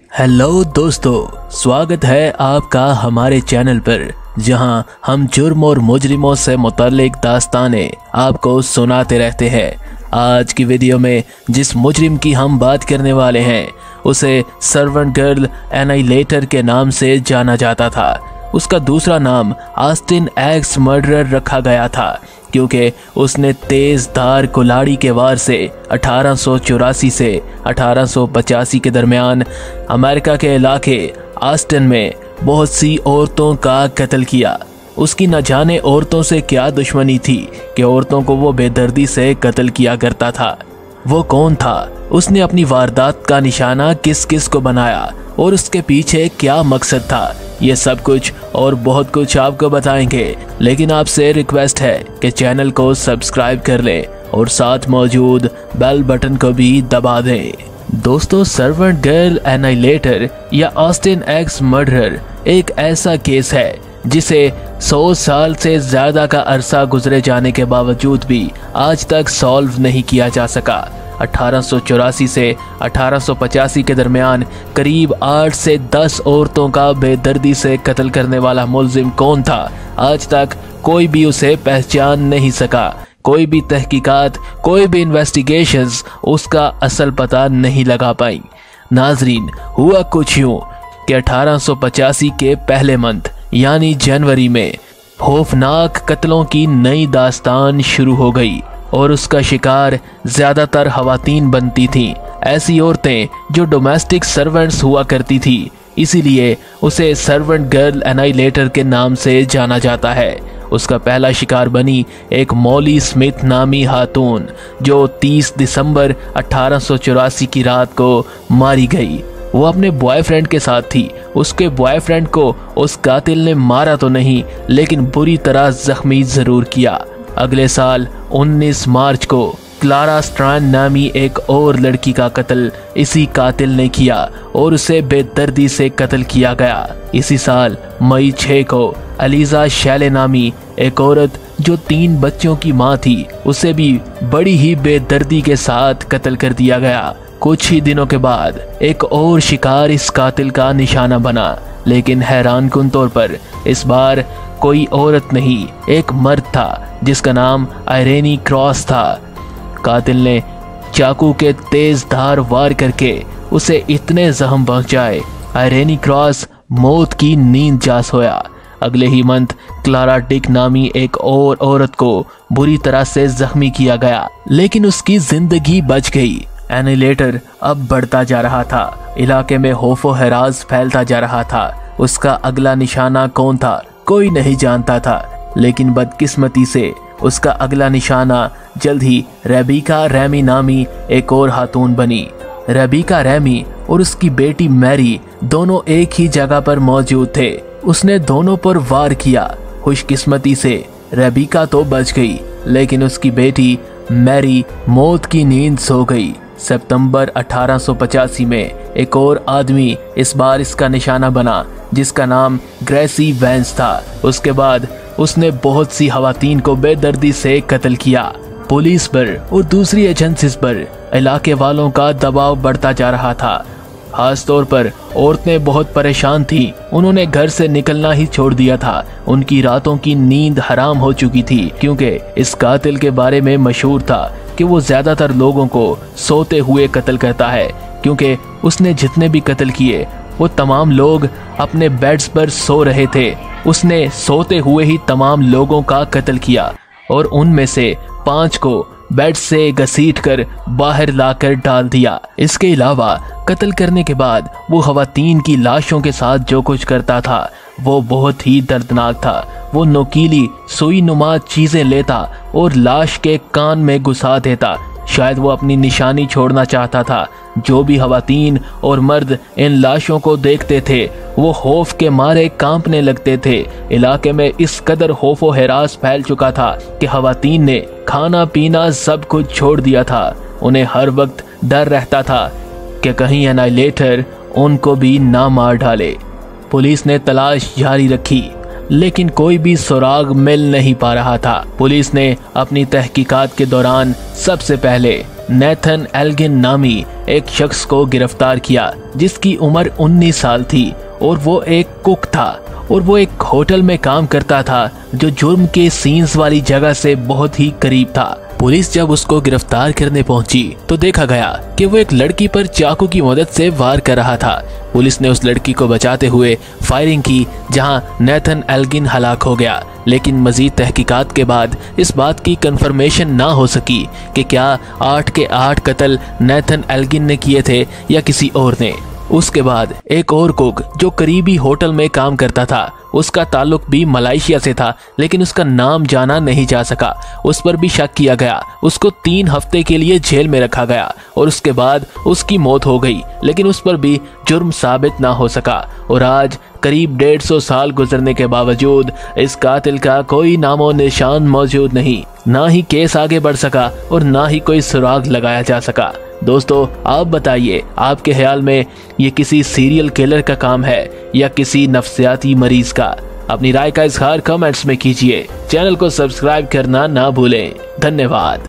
Hello दोस्तों, स्वागत है आपका हमारे चैनल पर, जहां हम जुर्म और मुजरिमों से मुताल्लिक दास्तानें आपको सुनाते रहते हैं। आज की वीडियो में जिस मुजरिम की हम बात करने वाले हैं उसे सर्वेंट गर्ल एनाइलेटर के नाम से जाना जाता था। उसका दूसरा नाम ऑस्टिन एक्स मर्डरर रखा गया था क्योंकि उसने तेज धार कुल्हाड़ी के वार से 1884 से 1885 के दरमियान अमेरिका के इलाके ऑस्टिन में बहुत सी औरतों का कत्ल किया। उसकी न जाने औरतों से क्या दुश्मनी थी कि औरतों को वो बेदर्दी से कत्ल किया करता था। वो कौन था, उसने अपनी वारदात का निशाना किस किस को बनाया और उसके पीछे क्या मकसद था, ये सब कुछ और बहुत कुछ आपको बताएंगे। लेकिन आपसे रिक्वेस्ट है कि चैनल को सब्सक्राइब कर लें और साथ मौजूद बेल बटन को भी दबा दें। दोस्तों, सर्वेंट गर्ल एनाइलेटर या ऑस्टिन एक्स मर्डरर एक ऐसा केस है जिसे 100 साल से ज्यादा का अरसा गुजरे जाने के बावजूद भी आज तक सॉल्व नहीं किया जा सका। 1884 से 1885 के दरमियान करीब 8 से 10 औरतों का बेदर्दी से कत्ल करने वाला मुलजिम कौन था, आज तक कोई भी उसे पहचान नहीं सका। कोई भी तहकीकात, कोई भी इन्वेस्टिगेशंस उसका असल पता नहीं लगा पाई। नाजरीन, हुआ कुछ यूं कि 1885 के पहले मंथ यानी जनवरी में खौफनाक कत्लों की नई दास्तान शुरू हो गई और उसका शिकार ज्यादातर खवातीन बनती थीं, ऐसी औरतें जो डोमेस्टिक सर्वेंट्स हुआ करती थी। इसीलिए उसे सर्वेंट गर्ल एनाइलेटर के नाम से जाना जाता है। उसका पहला शिकार बनी एक मॉली स्मिथ नामी खातून जो 30 दिसंबर 1884 की रात को मारी गई। वो अपने बॉयफ्रेंड के साथ थी। उसके बॉयफ्रेंड को उस कातिल ने मारा तो नहीं, लेकिन बुरी तरह जख्मी जरूर किया। अगले साल 19 मार्च को क्लारा स्ट्रैंड नामी एक और लड़की का कत्ल इसी कातिल ने किया और उसे बेदर्दी से कत्ल किया गया। इसी साल मई 6 को अलीजा शैले नामी एक औरत जो 3 बच्चों की मां थी, उसे भी बड़ी ही बेदर्दी के साथ कत्ल कर दिया गया। कुछ ही दिनों के बाद एक और शिकार इस कातिल का निशाना बना, लेकिन हैरानकुन तौर पर इस बार कोई औरत नहीं, एक मर्द था जिसका नाम आयरेनी क्रॉस था। कातिल ने चाकू के तेज धार वार करके उसे इतने जख्म पहुंचाए आयरेनी क्रॉस मौत की नींद जा सोया। अगले ही मंथ क्लारा डिक नामी एक और औरत को बुरी तरह से जख्मी किया गया, लेकिन उसकी जिंदगी बच गई। एनाइलेटर अब बढ़ता जा रहा था, इलाके में खौफो हरास फैलता जा रहा था। उसका अगला निशाना कौन था कोई नहीं जानता था, लेकिन बदकिस्मती से उसका अगला निशाना जल्द ही रेबिका रैमी नामी एक और खातून बनी। रेबिका रैमी और उसकी बेटी मैरी दोनों एक ही जगह पर मौजूद थे। उसने दोनों पर वार किया। खुशकिस्मती से रेबिका तो बच गई, लेकिन उसकी बेटी मैरी मौत की नींद सो गई। सितंबर 1885 में एक और आदमी इस बार इसका निशाना बना, जिसका नाम ग्रेसी वैंस था। उसके बाद उसने बहुत सी खवातीन को बेदर्दी से कत्ल किया। पुलिस पर और दूसरी एजेंसीज पर इलाके वालों का दबाव बढ़ता जा रहा था। खास तौर पर औरतें बहुत परेशान थीं। उन्होंने घर से निकलना ही छोड़ दिया था। उनकी रातों की नींद हराम हो चुकी थी, क्योंकि इस कातिल के बारे में मशहूर था कि वो ज्यादातर लोगों को सोते हुए कत्ल करता है। क्योंकि उसने जितने भी कत्ल किए वो तमाम लोग अपने बेड्स पर सो रहे थे। उसने सोते हुए ही तमाम लोगों का कत्ल किया और उनमें से 5 को बेड से घसीटकर बाहर लाकर डाल दिया। इसके अलावा कत्ल करने के बाद वो खवातीन की लाशों के साथ जो कुछ करता था वो बहुत ही दर्दनाक था। वो नोकीली सुई नुमा चीजें लेता और लाश के कान में घुसा देता। शायद वो अपनी निशानी छोड़ना चाहता था। जो भी खवातीन और मर्द इन लाशों को देखते थे वो खौफ के मारे कांपने लगते थे। इलाके में इस कदर खौफो हरास फैल चुका था कि खवातीन ने खाना पीना सब कुछ छोड़ दिया था। उन्हें हर वक्त डर रहता था कि कहीं एनाइलेटर उनको भी ना मार डाले। पुलिस ने तलाश जारी रखी, लेकिन कोई भी सुराग मिल नहीं पा रहा था। पुलिस ने अपनी तहकीकात के दौरान सबसे पहले नेथन एल्गिन नामी एक शख्स को गिरफ्तार किया जिसकी उम्र 19 साल थी और वो एक कुक था और वो एक होटल में काम करता था जो जुर्म के सीन्स वाली जगह से बहुत ही करीब था। पुलिस जब उसको गिरफ्तार करने पहुंची तो देखा गया कि वो एक लड़की पर चाकू की मदद से वार कर रहा था। पुलिस ने उस लड़की को बचाते हुए फायरिंग की जहां नेथन एल्गिन हलाक हो गया, लेकिन मजीद तहकीकात के बाद इस बात की कंफर्मेशन ना हो सकी कि क्या 8 के 8 कत्ल नेथन एल्गिन ने किए थे या किसी और ने। उसके बाद एक और कुक जो करीबी होटल में काम करता था, उसका ताल्लुक भी मलेशिया से था, लेकिन उसका नाम जाना नहीं जा सका। उस पर भी शक किया गया। उसको 3 हफ्ते के लिए जेल में रखा गया और उसके बाद उसकी मौत हो गई, लेकिन उस पर भी जुर्म साबित ना हो सका। और आज करीब 150 साल गुजरने के बावजूद इस कातिल का कोई नामो निशान मौजूद नहीं, ना ही केस आगे बढ़ सका और ना ही कोई सुराग लगाया जा सका। दोस्तों, आप बताइए, आपके ख्याल में ये किसी सीरियल किलर का काम है या किसी नफ्सियाती मरीज का? अपनी राय का इजहार कमेंट्स में कीजिए। चैनल को सब्सक्राइब करना ना भूलें। धन्यवाद।